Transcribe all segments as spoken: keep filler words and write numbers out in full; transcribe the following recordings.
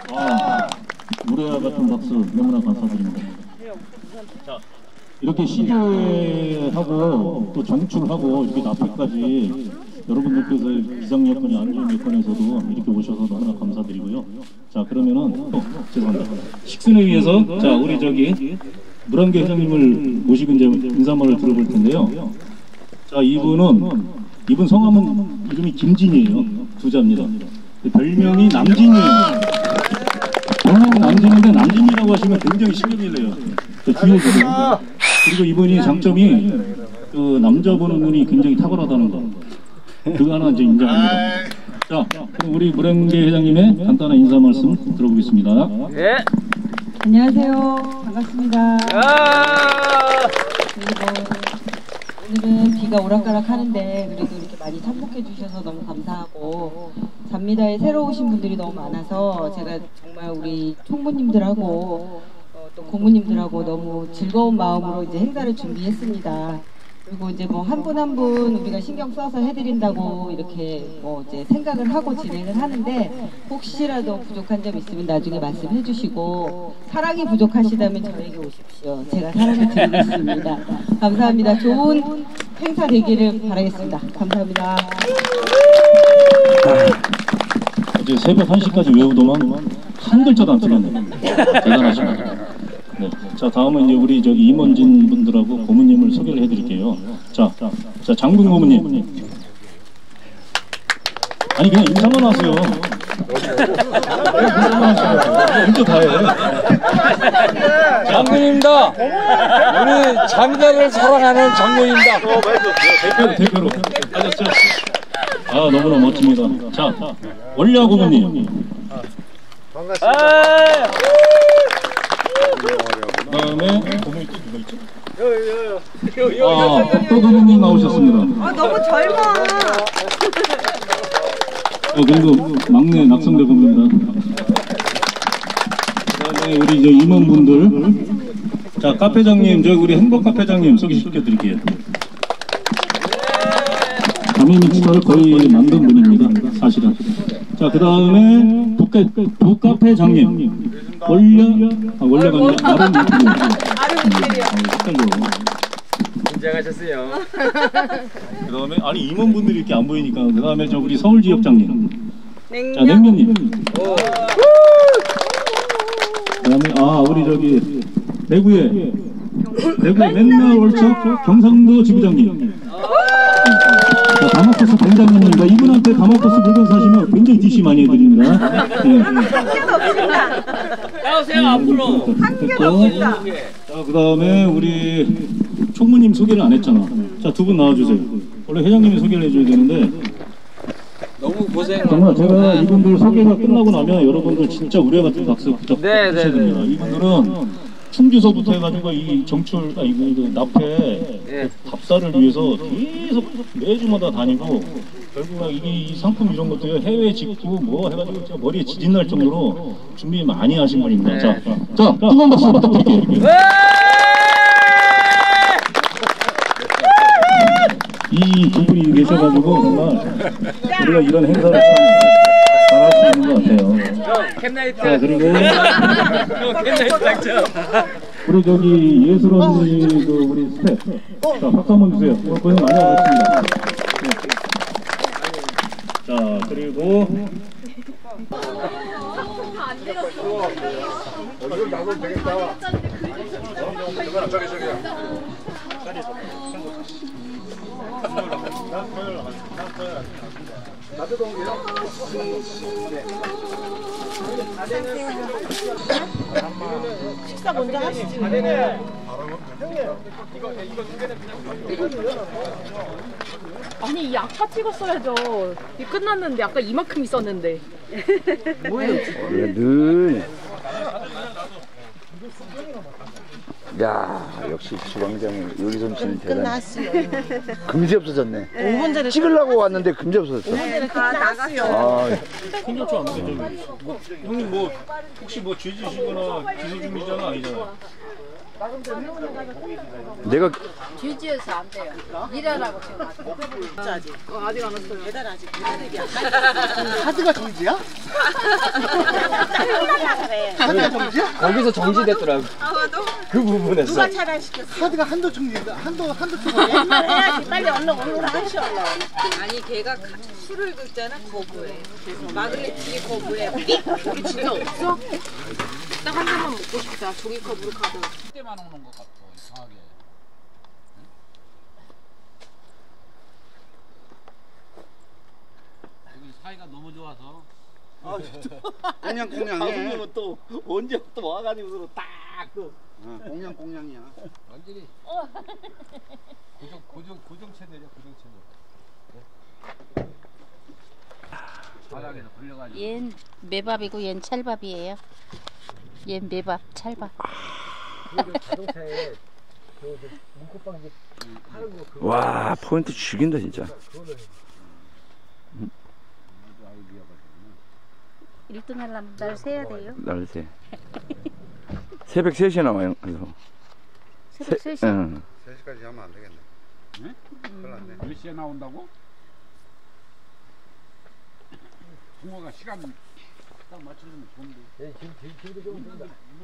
아, 노래와 같은 박수 너무나 감사드립니다. 자, 이렇게 시대하고 또 정출하고 이렇게 납회까지 여러분들께서 기상 여건이 안 좋은 여건에서도 이렇게 오셔서 너무나 감사드리고요. 자, 그러면은 어, 죄송합니다. 식순에 의해서 자 우리 저기 물안개 회장님을 모시고 이제 인사말을 들어볼 텐데요. 자, 이분은 이분 성함은 이름이 김진이에요. 두자입니다. 별명이 남진이에요. 별명은 남진인데 남진이라고 하시면 굉장히 신경이 내요. 주요거든요. 그리고 이분이 장점이 그 남자 보는 눈이 굉장히 탁월하다는 거. 그거 하나 이제 인정합니다. 자, 그럼 우리 물안개 회장님의 간단한 인사 말씀 들어보겠습니다. 예. 안녕하세요. 반갑습니다. 그리고 오늘은 비가 오락가락 하는데 그래도 이렇게 많이 참석해 주셔서 너무 감사하고 잡미다에 새로 오신 분들이 너무 많아서 제가 정말 우리 총무님들하고 어, 또 고모님들하고 너무 즐거운 마음으로 이제 행사를 준비했습니다. 그리고 이제 뭐 한 분 한 분 우리가 신경 써서 해드린다고 이렇게 뭐 이제 생각을 하고 진행을 하는데 혹시라도 부족한 점 있으면 나중에 말씀해 주시고 사랑이 부족하시다면 저에게 오십시오. 제가 사랑을 드리겠습니다. 감사합니다. 좋은 행사 되기를 바라겠습니다. 감사합니다. 어제 새벽 한 시까지 외우더만 한 글자도 안 틀렸네요. 대단하십니다. 네. 자, 다음은 이제 우리 저기 임원진 분들하고 고모님을 소개를 해드릴게요. 자, 자 장군 고모님. 아니 그냥 인사만 하세요. 인사만 하세요. 언제 다 해. 장군입니다. 우리 잠자를 사랑하는 장군입니다. 대표로 대표로. 아, 너무나 멋집니다. 자, 원랴 고모님. 반갑습니다. 그 다음에 고모님 또 누가 있죠? 아, 백도 고모님 나오셨습니다. 아, 너무 젊어. 어, 그리고 막내 낙선대 고모입니다. 그 다음에 우리 저 임원분들. 자, 카페장님, 저 우리 행복 카페장님 소개시켜드릴게요. 가미믹스터를 거의 만든 분입니다, 사실은. 자, 그 다음에 북카페장님. 원래, 아, 원래가 아니라 아름 유튜브. 아름 유튜브요. 헷갈려. 긴장하셨어요. 그 다음에, 아니, 임원분들이 이렇게 안 보이니까. 그 다음에 저 우리 서울지역장님. 냉면. 자, 냉면님. 그 다음에, 아, 우리 저기, 대구에, 대구에 맨날 월척 경상도 지부장님. 자, 다마코스 당장님입니다. 이분한테 다마코스 물건 사시면 굉장히 디씨 많이 해드립니다. 네. 한 개도 없습니다. 나오세요, 앞으로. 한 개도 없습니다. 자, 그 다음에 우리 총무님 소개를 안 했잖아. 자, 두 분 나와주세요. 원래 회장님이 소개를 해줘야 되는데 너무 고생. 정말 제가 이분들 소개가 끝나고 나면 여러분들 진짜 우레 같은 박수 부탁드려야 됩니다. 이분들은 충주서부터 해가지고 이 정출, 아, 이거, 이거 납회 네. 답사를 위해서 계속 매주마다 다니고 결국 이게 이 상품 이런 것도 해외 직구 뭐 해가지고 제가 머리에 지진 날 정도로 준비 많이 하신 분입니다. 네. 자, 자, 뜨거운 박수 부탁드릴게요. 이 두 분이 계셔가지고 정말 우리가 이런 행사를 참 잘할 수 있는 것 같아요. 캡나이트. 자, 그리고 캡나이트 당첨. 우리 저기 예술 언니 그 우리 스텝. 자, 박수 한번 주세요. 오늘 고생 많이 하셨습니다. 네. 자, 그리고 이걸 나도 되겠다. 저기 저기. 나도 동기요. 식사 먼저 하시지. 형님, 이거 이거 두 개는 그냥. 아니 이 아까 찍었어야죠. 이 끝났는데 아까 이만큼 있었는데. 원래 늘. 야, 역시 주방장 요리 솜씨는 대단해. 금지 없어졌네. 오 분 전에 찍으려고 왔는데 금지 없어졌어. 오 분 전에 다 나갔어요. 아, 손잡죠 안 되죠. 뭐, 형님 뭐 혹시 뭐 죄지시거나 기소 중이잖아 아니잖아. 내가 뒤지어서 안 돼요. 일하라고 지금 아직. 어, 아직 안 왔어요. 배달 아직 배달이야. 카드가 정지야? 그래. 카드가 정지야? 거기서 정지됐더라고. 그 부분에서. 누가 차단시켰어? 카드가 한도 정지, 한도 한도 초과해? 해야지 빨리 얼른 얼른 하셔 얼른. 아니 걔가 술을 긁잖아 거부해. 마그네틱이 거부해. 여기 진짜 없어? 딱 한 잔만 먹고 싶다. 종이컵으로 가도. 때만 오는 것 같아. 이상하게. 여기 사이가 너무 좋아서. 공양 공양해. 다음에는 또 언제 또 와가지고 딱 그. 어, 공양 공양이야. 완전히 고정 고정 고정 채널이야 고정 채널. 바닥에서 불려가지고. 얜 매밥이고 얜 찰밥이에요. 얜 매밥, 찰밥. 자동차에 그 문콕방 이제 파는 거 그거. 와 포인트 죽인다 진짜. 일 등 하려면 날 세야 돼요. 날새. 새벽 세 시에 나와요. 그래서. 새벽 세 시. 응. 세 시까지 하면 안 되겠네. 네? 큰일 났네. 몇 시에 나온다고? 동호가 시간 딱 맞춰주면 좋은데. 예, 지금 지금 지금도 좀 된다.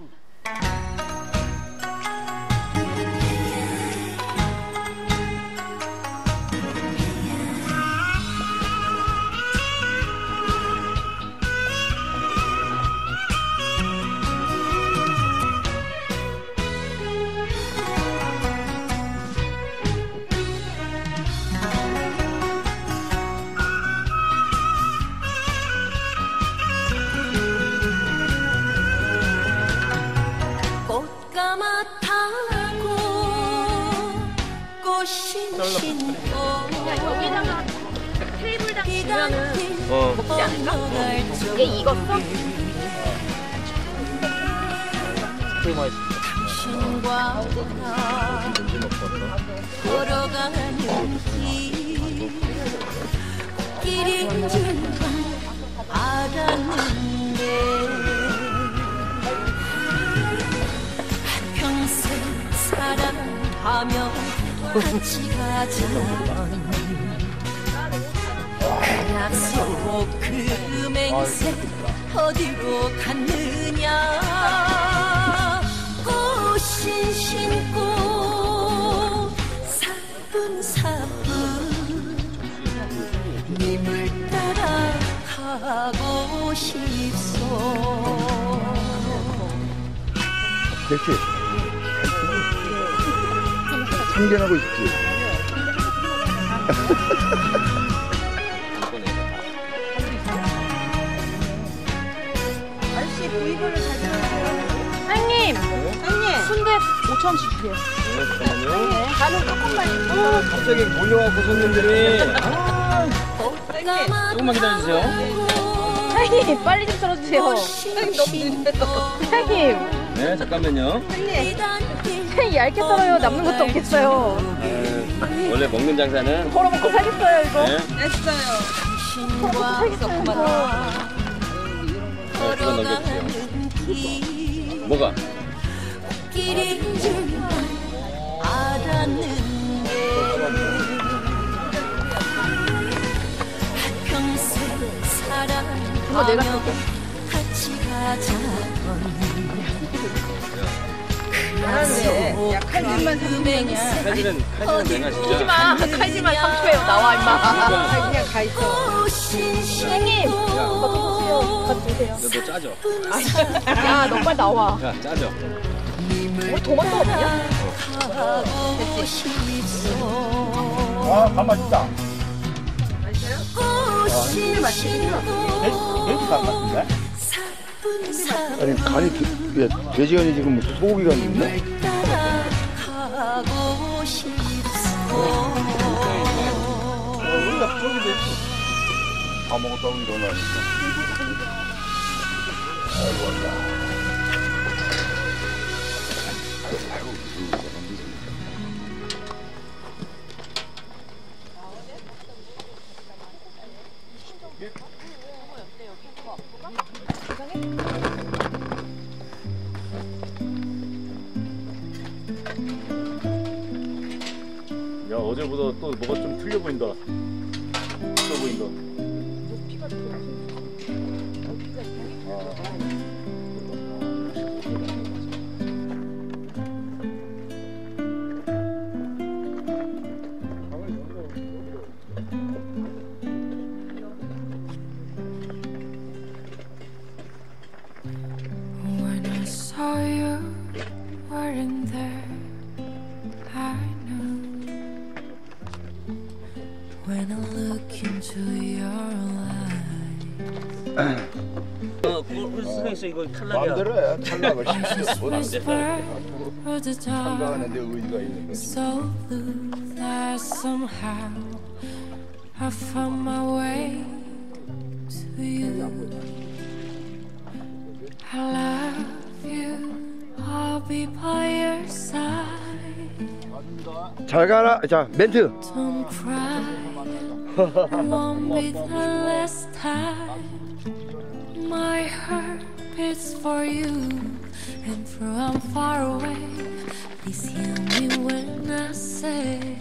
꽃가마 타고 꽃신 신고 여기다가 테이블당 주면은 어. 먹지 않을까? 얘 익었어? 당신과 나 걸어가는 길 길인 줄만 알았는데 한평생 사랑하며 같이 가자던 그 약속 그 맹세 어디로 갔느냐 꽃신 신고 사뿐사뿐 님을 따라 가고 싶소 됐지? 참견하고 싶지? 아저씨 구이걸로 잘 들어요. 사장님! 형님. 순대 오천 원씩 주세요. 잠깐만요. 간은 조금만. 어, 갑자기 몰려갖고 손님들이. 아, 조금만 기다려주세요. 사장님 빨리 좀 썰어주세요. 사장님 너무 느려요. 사장님! 네, 잠깐만요. 사장님 얇게 썰어요. 남는 것도 없겠어요. 아, 원래 먹는 장사는. 벌어먹고 살겠어요 이거. 네. 됐어요. 벌어먹고 살겠어요 이거. 네, 그만 넘겨주세요. 뭐가? 길인 줄만 알았는데 한평생 사랑하며 같이 가자던 잘하는데. 야 칼질만 삼 년이야. 칼질은, 칼질은 내가 진짜. 하지마 칼질만 삼 초예요. 나와 임마. 그냥 가 있어. 사장님 이거 드세요. 이거 드세요. 너 짜져. 야 너 빨리 나와. 야, 짜져. 우리 토마토 없냐? 가고 싶소 아, 밥 맛있다. 꽃신 신고 돼지 밥 같은데? 아니 간이 돼- 왜 돼지간이 지금 무슨 소고기가 있나? 가고 싶소 우리가 저기 됐어. 다 먹었다고 일어나니까. 때보다 또 뭐가 좀 틀려 보인다. 틀려 보인다. 높이가 더 When I saw you weren't there, I knew. When I look into your eyes, 어, 그 스승에서 이거 탈락이야. 마음대로 해. 탈락을 whisper of the dark, 참가하는데 의의가 있는 거지. so blue that somehow I found my way to you. I love you, I'll be by your side. 잘 가라. 자, 멘트. Don't cry, it won't be the last time. My heart beats for you, and though I'm far away, please hear me when I say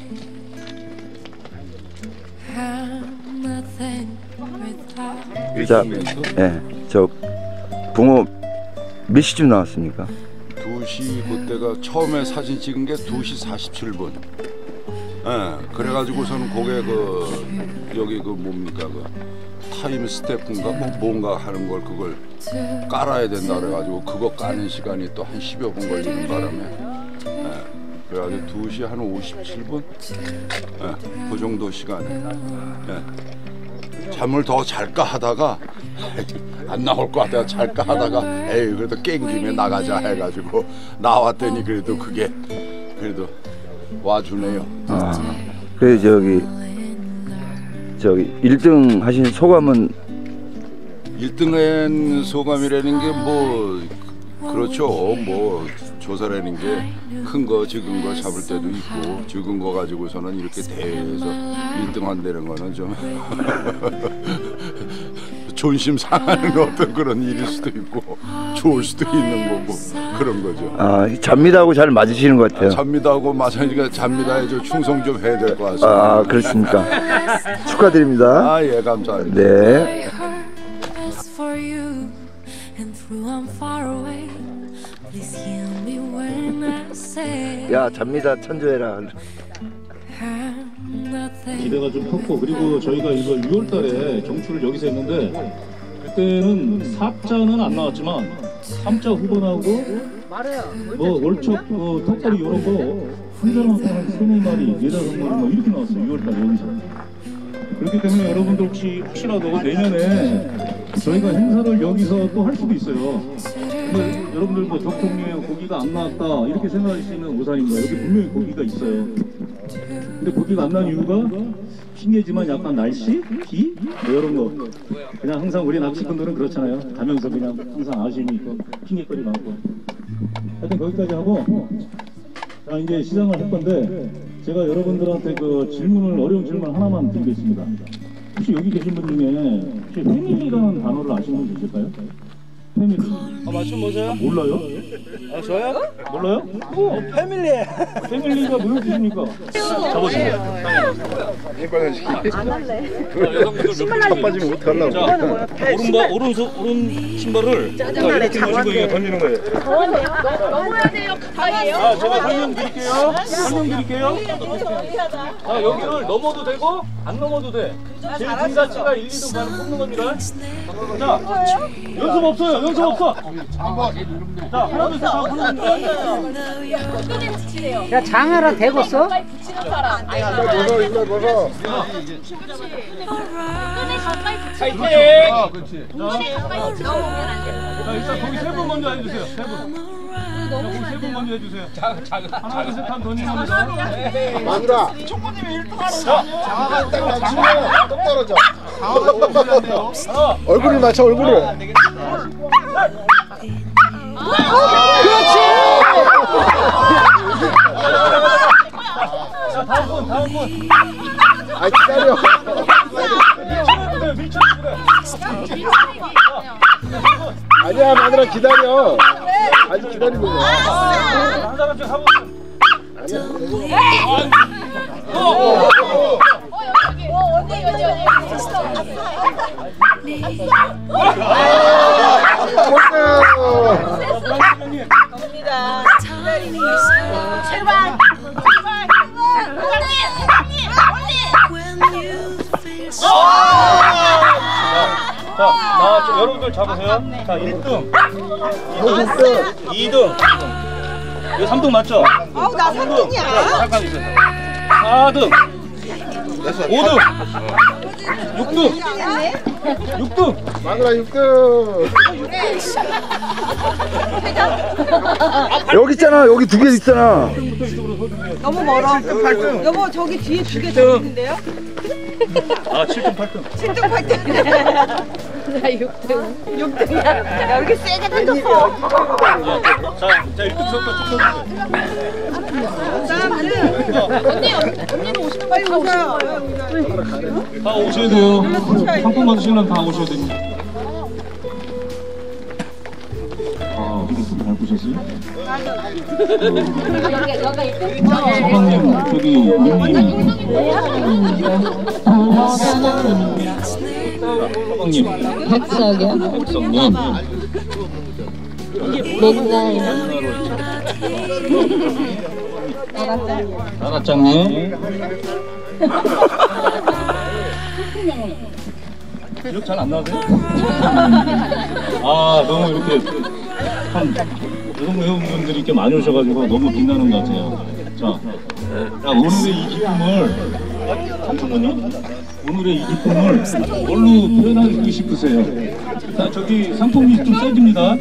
I'm nothing without. 자, 예, 저 붕어 몇 시쯤 나왔습니까? 두 시 그때가 처음에 사진 찍은 게 두 시 사십칠 분. 예, 그래가지고서는 그게 그 여기 그 뭡니까 그 타임 스태프인가 뭐 뭔가 하는 걸 그걸 깔아야 된다 그래가지고 그거 까는 시간이 또 한 십여 분 걸리는 바람에 예, 그래가지고 두 시 한 오십칠 분 예, 그 정도 시간에 예, 잠을 더 잘까 하다가 안 나올 것 같아 잘까 하다가 에이 그래도 깬 김에 나가자 해가지고 나왔더니 그래도 그게 그래도 와주네요. 아, 그 저기 저기 일 등 하신 소감은? 일 등한 소감이라는 게 뭐 그렇죠. 뭐 조사라는 게 큰 거 적은 거 잡을 때도 있고 적은 거 가지고서는 이렇게 대회에서 일 등 한다는 거는 좀 존심 상하는 어떤 그런 일일 수도 있고 좋을 수도 있는 거고 그런 거죠. 아, 잡미다하고 잘 맞으시는 것 같아요. 아, 잡미다하고 맞으니까 잡미다에 좀 충성 좀 해야 될 것 같습니다. 아, 그렇습니까? 축하드립니다. 아, 예, 감사합니다. 네. 야, 잡미다 천조해라. 기대가 좀 컸고, 그리고 저희가 이거 유월 달에 경출을 여기서 했는데 그때는 사 자는 안 나왔지만 삼 자 후보 나오고 뭐 월척 그 턱걸이 이런 거 혼자만 한 세네 마리, 네다섯 마리 뭐 이렇게 나왔어요. 유월 달에 여기서. 그렇기 때문에 여러분들 혹시 혹시라도 내년에 저희가 행사를 여기서 또 할 수도 있어요. 근데 여러분들 뭐 덕통리에 고기가 안 나왔다 이렇게 생각하시는 우산입니다. 여기 분명히 고기가 있어요. 근데 고기가 안 난 이유가 핑계지만 약간 날씨, 비, 뭐 이런 거. 그냥 항상 우리 낚시꾼들은 그렇잖아요. 가면서 그냥 항상 아쉬움이 있고 핑계거리 많고. 하여튼 거기까지 하고 자 이제 시작을 할 건데 제가 여러분들한테 그 질문을 어려운 질문 하나만 드리겠습니다. 혹시 여기 계신 분 중에 혹시 패밀리라는 단어를 아시는 분 계실까요? 패밀리. 아 맞춤 뭐죠? 몰라요? 아 저요? 몰라요? 어, 패밀리. 패밀리가 무슨 뜻입니까? 잡아주세요. 안 할래. 첫 빠지면 어떡하려고. 자, 오른발, 오른손, 오른 신발을 짜증나네, 이렇게 놓으시고 이게 던지는 거예요. 넘어야 돼요. 가까이에요. 자, 제가 설명드릴게요. 설명드릴게요. 자, 여기를 넘어도 되고 안 넘어도 돼. 제일 등가치가 일, 이 등 가는 뽑는 겁니다. 자, 연습 없어요. 연습 없어. 자, 하나, 둘, 셋, 다 하는 겁니다. 야 장하라 대고 써? 붙이는 사람. 이거 이거 먹어. 끈에 가까이 붙이는 파이팅! 사람. 그렇지. 동시에 가까이 붙이면 안 자, 일단 거기 세 분 먼저 해주세요. 세 분. 거기 세 분 먼저 해주세요. 하나, 둘, 셋, 하면 던지는 겁니다. 마누라. 총무님이 일 등 하는 장화가 딱 맞추면 똑 떨어져. 얼굴을 맞춰 얼굴을. 자, 다음 분, 다음 분. 아 기다려. 밀쳐 그래. 아니야 마누라 기다려. 아직 기다리고 있어. 한 사람씩 한 분. 아니야. 제발. 자, 자, 여러분들 잡으세요. 자, 일 등, 이 등, 이거 삼 등 맞죠? 아우 나 삼 등이야. 잠깐 있어요. 사 등, 오 등, 육 등, 육 등. 마누라 육 등. 여기 있잖아. 여기 두 개 있잖아. 너무 멀어. 여보 저기 뒤에 두 개 더 있는데요? 아, 칠 등, 팔 등. 칠 등 팔 등. 나 육 등. 육 등이야. 야 이렇게 세게 던졌어. 자, 자, 일 등 서부터 쭉 서주세요. 언니 언니는 오시면 빨리 오셔요. 다 오셔야 돼요. 상품 받으시려면 다 오셔야 됩니다. 아, 이렇게 잘 보셨어요? 사방님, 저기 윤님 사방님 백석이요? 백성님 맥나요? 나라짱님 기억 잘 안 나세요? 아, 너무 이렇게 참 여성 회원분들이 이렇게 많이 오셔가지고 너무 빛나는 것 같아요. 자, 자 오늘의 이 기쁨을 상품은요? 오늘의 이 기쁨을 뭘로 표현하고 싶으세요? 자, 저기 상품이 좀 세집니다.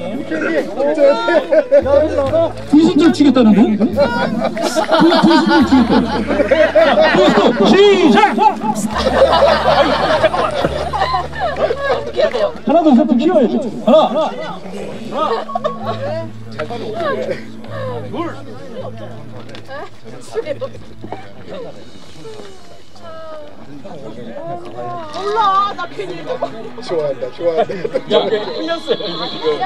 불신절 치겠다는데? 불신절 치겠다는데? 자, 시작! 어떻게 해야 돼요? 하나, 둘, 셋, 좀 키워야죠. 하나, 하나, 몰라 나 괜히 좋아한다, 좋아한다. 야, 풀렸어요, 이거 지금.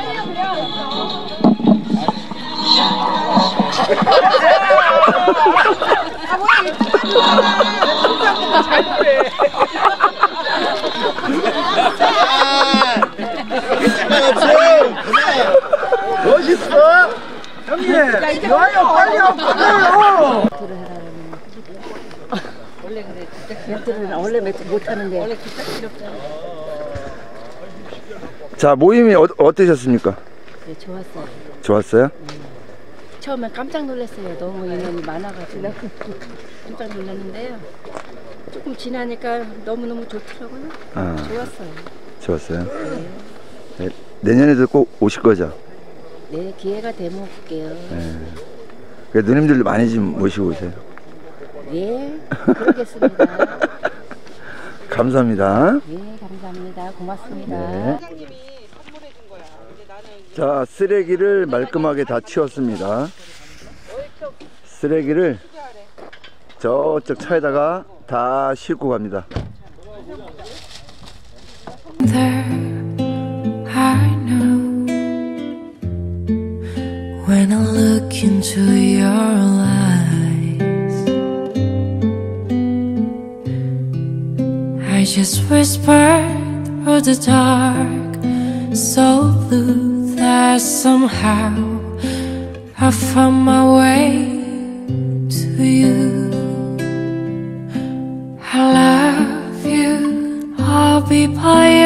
아 뭐야 잘 노래. 멋있어. 형님, 좋아요, 빨리요, 빨리요. 원래 그래. 멘트는 원래 멘트 못하는데. 원래 기타 필요 없잖아. 자, 모임이 어, 어떠셨습니까? 네, 좋았어요. 좋았어요? 음. 처음엔 깜짝 놀랐어요. 너무 인원이 많아가지고 깜짝 놀랐는데요. 조금 지나니까 너무너무 좋더라고요. 아. 좋았어요. 좋았어요? 네. 네. 내년에도 꼭 오실 거죠? 네, 기회가 되면 올게요. 네. 그 누님들 많이 좀 모시고 오세요. 네, 그러겠습니다. 감사합니다. 네, 감사합니다. 고맙습니다. 네. 자, 쓰레기를 말끔하게 다 치웠습니다. 쓰레기를 저쪽 차에다가 다 싣고 갑니다. There, I know when I look into your eyes, I just whispered through the dark, so blue that somehow I found my way to you. I love you, I'll be by